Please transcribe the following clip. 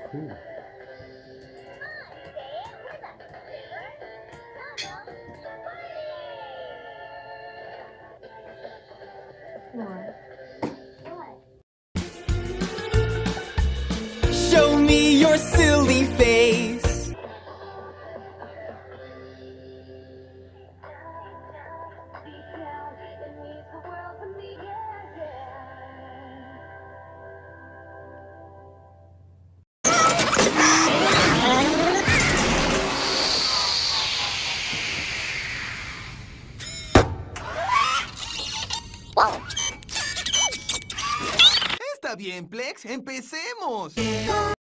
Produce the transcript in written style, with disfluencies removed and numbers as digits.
Cool. Show me your silly face. Está bien, Plex, empecemos.